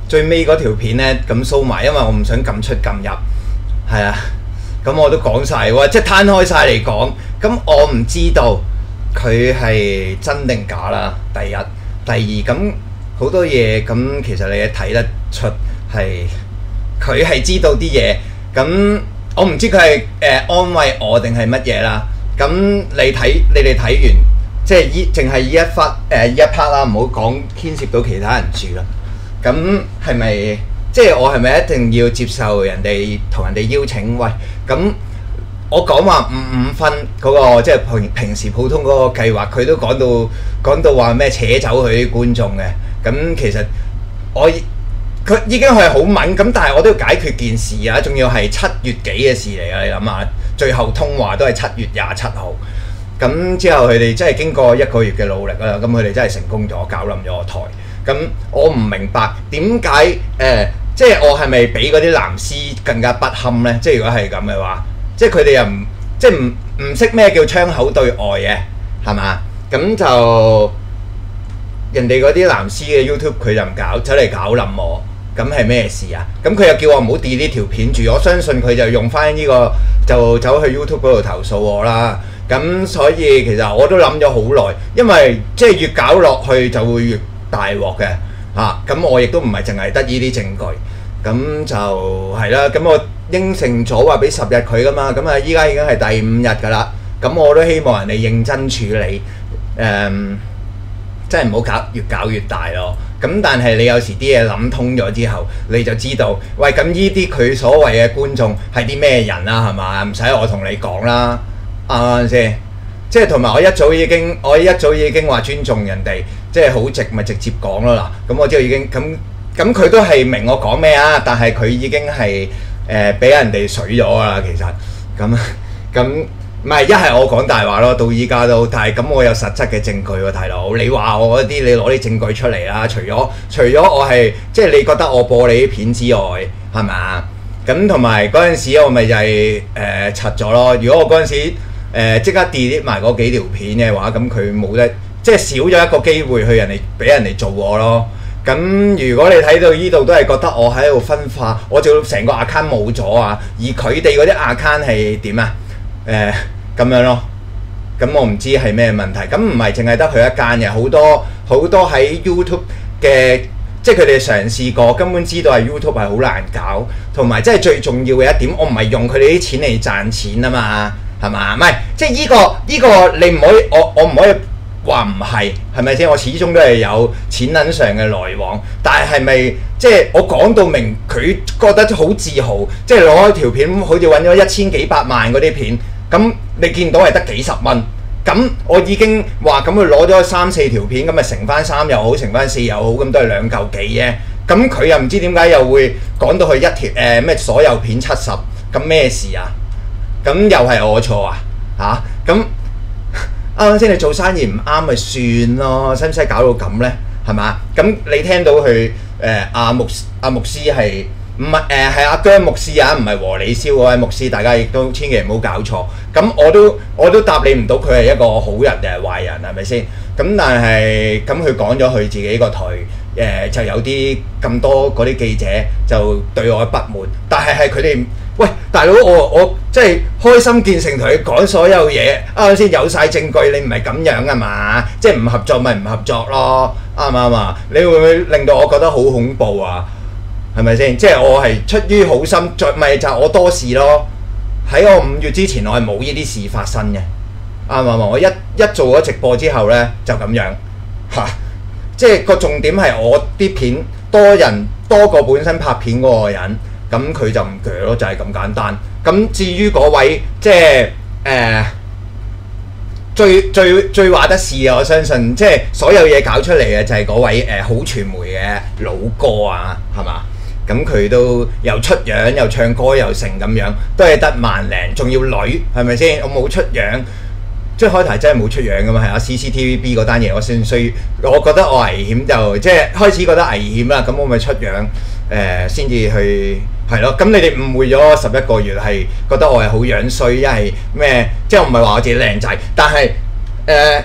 最尾嗰條片咧咁 show 埋，因為我唔想撳出撳入，係啊，咁我都講晒喎，即係攤開晒嚟講。咁我唔知道佢係真定假啦。第一，第二咁好多嘢咁，其實你睇得出係佢係知道啲嘢。咁我唔知佢係誒安慰我定係乜嘢啦。咁你睇你哋睇完，即係依淨係依一忽誒依一 part 啦，唔好講牽涉到其他人住啦。咁係咪即係我係咪一定要接受人哋同人哋邀請？喂，咁我講話五五分嗰、嗰個即係平平時普通嗰個計劃，佢都講到講到話咩扯走佢啲觀眾嘅。咁其實我佢已經係好敏感，但係我都要解決件事啊！仲要係七月幾嘅事嚟啊！你諗下，最後通話都係七月廿七號。咁之後佢哋真係經過一個月嘅努力啦，咁佢哋真係成功咗，搞冧咗個台。咁我唔明白點解誒，即係我係咪比嗰啲藍絲更加不堪呢？即係如果係咁嘅話，即係佢哋又唔即係唔唔識咩叫窗口對外嘅，係嘛？咁就人哋嗰啲藍絲嘅 YouTube 佢就唔搞，走嚟搞冧我，咁係咩事啊？咁佢又叫我唔好 delete 呢條片住，我相信佢就用翻呢個就走去 YouTube 嗰度投訴我啦。咁所以其實我都諗咗好耐，因為即係越搞落去就會越大鑊嘅嚇，咁、啊、我亦都唔係淨係得呢啲證據，咁就係啦。咁我應承咗話俾十日佢噶嘛，咁啊依家已經係第五日噶啦。咁我都希望人哋認真處理，誒、嗯，即係唔好搞越搞越大咯。咁但係你有時啲嘢諗通咗之後，你就知道，喂，咁呢啲佢所謂嘅觀眾係啲咩人啦？係嘛？唔使我同你講啦，啱唔啱先？即係同埋我一早已經，我一早已經話尊重人哋。即係好直咪直接講咯嗱，咁我知道已經咁咁佢都係明我講咩啊，但係佢已經係誒俾人哋水咗㗎啦，其實咁咁唔係一係我講大話咯，到依家都，但係咁我有實質嘅證據喎，大佬，你話我嗰啲你攞啲證據出嚟啦，除咗除咗我係即係你覺得我播你啲片之外，係咪啊？咁同埋嗰陣時我咪就係誒柒咗咯，如果我嗰陣時誒即刻 delete 埋嗰幾條片嘅話，咁佢冇得。即係少咗一個機會去人哋俾人哋做我咯。咁如果你睇到呢度都係覺得我喺度分化，我就成個 account 冇咗啊。而佢哋嗰啲 account 係點啊？誒、呃、咁樣咯。咁我唔知係咩問題。咁唔係淨係得佢一間嘅，好多好多喺 YouTube 嘅，即係佢哋嘗試過，根本知道係 YouTube 係好難搞，同埋即係最重要嘅一點，我唔係用佢哋啲錢嚟賺錢啊嘛，係嘛？唔係即係、呢、依個呢、呢個你唔可以，我我唔可以。話唔係，係咪先？我始終都係有錢銀上嘅來往，但係係咪即係我講到明，佢覺得好自豪，即係攞條片好似揾咗一千幾百萬嗰啲片，咁你見到係得幾十蚊，咁我已經話咁佢攞咗三四條片，咁咪乘翻三又好，乘翻四又好，咁都係兩嚿幾啫。咁佢又唔知點解又會講到去一條誒咩、呃、所有片七十，咁咩事啊？咁又係我錯啊？嚇咁。啱啱先你做生意唔啱咪算咯，使唔使搞到咁呢？係嘛？咁你聽到佢誒阿牧阿牧師係唔係誒係阿姜牧師啊？唔係和你燒嗰位牧師，大家亦都千祈唔好搞錯。咁我都我都答你唔到佢係一個好人定係壞人係咪先？咁但係咁佢講咗佢自己個台誒、呃、就有啲咁多嗰啲記者就對我不滿，但係係佢哋。喂，大佬，我我即係開心見誠同佢講所有嘢，啱先有晒證據，你唔係咁樣噶嘛？即係唔合作咪唔合作咯，啱唔啱啊？你會唔會令到我覺得好恐怖啊？係咪先？即係我係出於好心，再咪就係我多事咯。喺我五月之前，我係冇呢啲事發生嘅，啱唔啱啊？我一一做咗直播之後呢，就咁樣嚇，即係個重點係我啲片多人多過本身拍片嗰個人。咁佢就唔鋸咯，就係、是、咁簡單。咁至於嗰位即係誒、呃、最最最話得事啊！我相信即係所有嘢搞出嚟嘅就係嗰位誒、呃、好傳媒嘅老哥啊，係嘛？咁佢都又出樣又唱歌又成咁樣，都係得萬零，仲要女係咪先？我冇出樣，即係開頭真係冇出樣噶嘛？係啊 ，C C T V B 嗰單嘢我先需，我覺得我危險就即係開始覺得危險啦。咁我咪出樣誒先至去。係咯，咁你哋誤會咗十一個月係覺得我係好樣衰，一係咩？即係我唔係話我自己靚仔，但係誒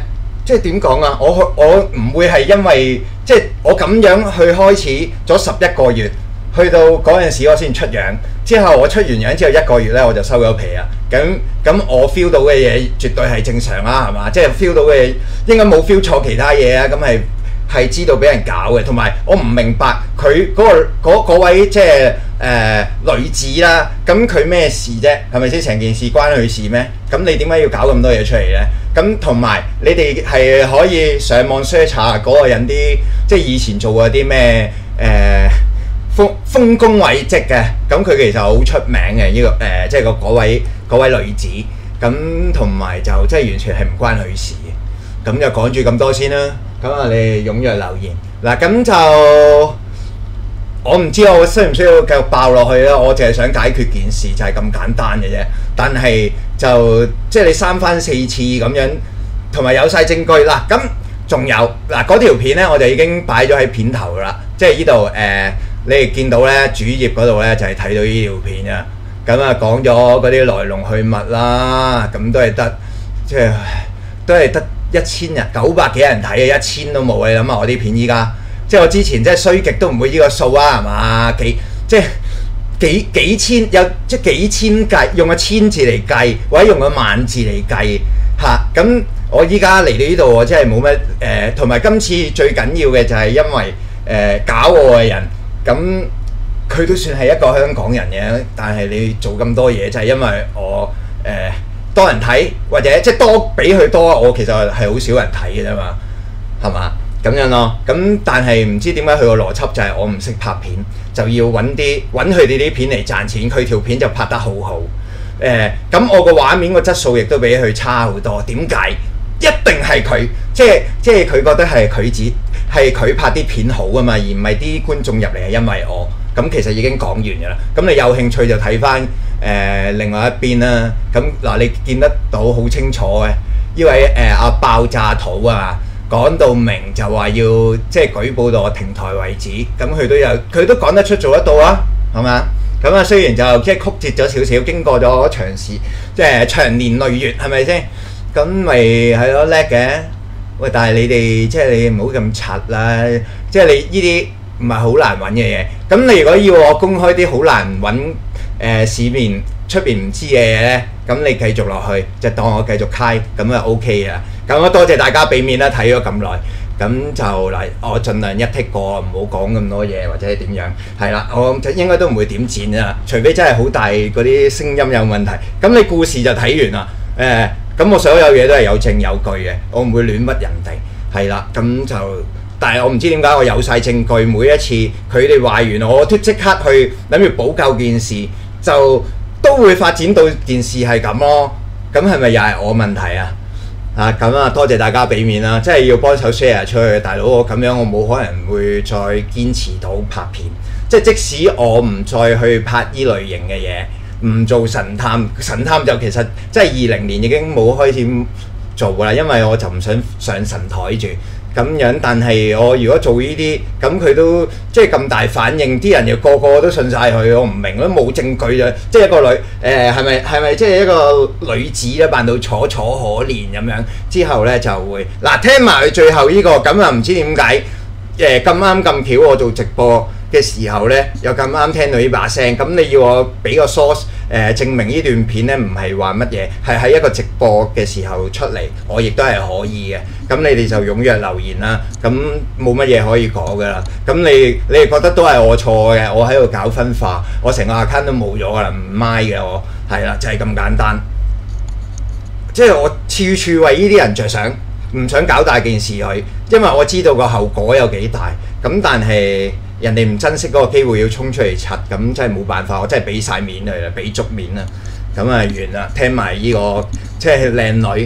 即係點講啊？我我唔會係因為即係我咁樣去開始咗十一個月，去到嗰陣時我先出樣，之後我出完樣之後一個月咧我就收咗皮啊！咁咁我 feel 到嘅嘢絕對係正常啦，係嘛？即係 feel 到嘅嘢應該冇 feel 錯其他嘢啊！咁係係知道俾人搞嘅，同埋我唔明白佢嗰、嗰個嗰位即係誒、呃、女子啦，咁佢咩事啫？係咪先？成件事關佢事咩？咁你點解要搞咁多嘢出嚟咧？咁同埋你哋係可以上網 search 下嗰個人啲即係以前做過啲咩誒豐豐功偉績嘅，咁佢其實好出名嘅呢、這個誒、呃，即係個嗰位嗰位女子，咁同埋就即係完全係唔關佢事嘅。咁就講住咁多先啦。咁啊，你哋踴躍留言嗱，咁就我唔知我需唔需要繼續爆落去啦。我淨係想解決件事就係咁簡單嘅啫。但係就即係你三番四次咁樣，同埋有晒證據啦。咁仲有嗱嗰條片咧，我就已經擺咗喺片頭啦。即係呢度誒，你哋見到咧主頁嗰度咧就係、是、睇到呢條片啊。咁啊講咗嗰啲來龍去脈啦，咁都係得即係都係得一千人九百幾人睇嘅，一千都冇。你諗下我啲片依家，即係我之前即係衰極都唔會呢個數啊，係嘛？幾即係。幾幾千有即係幾千計，用個千字嚟計，或者用個萬字嚟計嚇。咁、啊、我依家嚟到呢度，我真係冇乜誒。同、呃、埋今次最緊要嘅就係因為誒、呃、搞我嘅人，咁佢都算係一個香港人嘅。但係你做咁多嘢，就係、是、因為我誒、呃、多人睇，或者即係多比佢多，我其實係好少人睇嘅啫嘛，係嘛？咁樣咯。咁但係唔知點解佢個邏輯就係我唔識拍片。就要揾啲揾佢哋啲片嚟賺錢，佢條片就拍得好好。誒、呃，咁我個畫面個質素亦都比佢差好多。點解？一定係佢，即係即係佢覺得係佢自係佢拍啲片好啊嘛，而唔係啲觀眾入嚟係因為我。咁其實已經講完㗎啦。咁你有興趣就睇翻誒另外一邊啦。咁嗱，你見得到好清楚嘅呢位誒阿、呃、爆炸土啊！講到明就話要即係舉報到我停台為止，咁佢都有佢都講得出做得到啊，係嘛？咁啊雖然就即係曲折咗少少，經過咗長時即係長年累月，係咪先？咁咪係咯叻嘅。喂，但係你哋即係你唔好咁柒啦，即係你呢啲唔係好難揾嘅嘢。咁你如果要我公開啲好難揾誒、呃、市面出邊唔知嘅嘢咧，咁你繼續落去就當我繼續開，咁啊 OK 啊。咁啊，多謝大家俾面啦，睇咗咁耐，咁就嚟我盡量一剔過，唔好講咁多嘢或者係點樣，係啦，我應該都唔會點剪啊，除非真係好大嗰啲聲音有問題。咁你故事就睇完啦，誒、呃，咁我所有嘢都係有證有據嘅，我唔會亂屈人哋，係啦，咁就，但係我唔知點解我有晒證據，每一次佢哋話完，我都即刻去諗住補救件事，就都會發展到件事係咁咯。咁係咪又係我問題啊？啊咁啊，多謝大家俾面啦，即係要幫手 share 出去，大佬我咁樣我冇可能會再堅持到拍片，即係即使我唔再去拍依類型嘅嘢，唔做神探，神探就其實即係二零年已經冇開始做㗎啦，因為我就唔想上神台住咁樣，但係我如果做呢啲，咁佢都即係咁大反應，啲人又個個都信晒佢，我唔明咯，冇證據啫，即係一個女誒係咪係咪即係一個女子咧扮到楚楚可憐咁樣，之後咧就會嗱聽埋佢最後呢、這個，咁啊唔知點解誒咁啱咁巧我做直播嘅時候咧，又咁啱聽到呢把聲，咁你要我俾個 source 誒、呃、證明呢段片咧唔係話乜嘢，係喺一個直播嘅時候出嚟，我亦都係可以嘅。咁你哋就踴躍留言啦，咁冇乜嘢可以講噶啦。咁你你哋覺得都係我錯嘅，我喺度搞分化，我成個 account 都冇咗噶啦，唔 my 嘅我係啦，就係、是、咁簡單。即係我處處為呢啲人着想，唔想搞大件事佢，因為我知道個後果有幾大。咁但係人哋唔珍惜嗰個機會要衝出嚟柒，咁真係冇辦法，我真係俾晒面佢啦，俾足面啦。咁啊完啦，聽埋呢、這個即係靚女。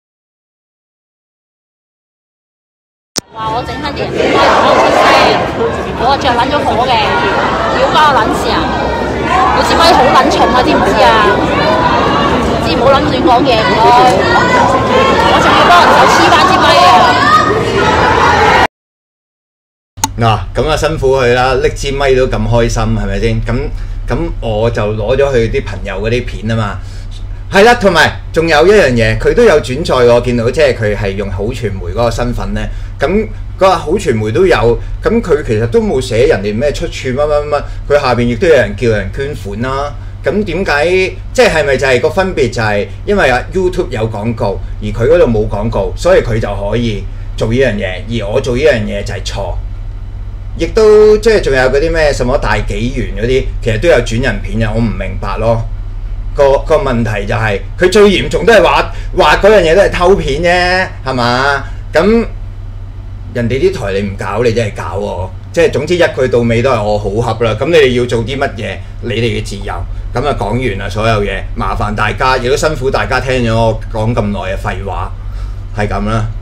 話我整親啲人，我喺度出聲，我着撚咗火嘅，屌關我撚事啊！你支咪好撚重啊，知唔知啊？知唔好撚亂講嘢唔該，我仲要幫人手黐翻支咪啊！ 嗱，咁啊辛苦佢啦，拎支咪都咁開心，係咪先？咁咁我就攞咗佢啲朋友嗰啲片啊嘛。 係啦，同埋仲有一樣嘢，佢都有轉載我見到，即係佢係用好傳媒嗰個身份咧。咁嗰個好傳媒都有，咁佢其實都冇寫人哋咩出處乜乜乜，佢下邊亦都有人叫人捐款啦。咁點解即係係咪就係個分別就係因為啊 YouTube 有廣告，而佢嗰度冇廣告，所以佢就可以做呢樣嘢，而我做呢樣嘢就係錯。亦都即係仲有嗰啲咩什麼大紀元嗰啲，其實都有轉人片嘅，我唔明白咯。個個問題就係、是、佢最嚴重都係話話嗰樣嘢都係偷片啫，係嘛？咁人哋啲台你唔搞，你真係搞喎。即係總之一句到尾都係我好恰啦。咁你哋要做啲乜嘢？你哋嘅自由。咁啊講完啦，所有嘢麻煩大家，亦都辛苦大家聽咗我講咁耐嘅廢話，係咁啦。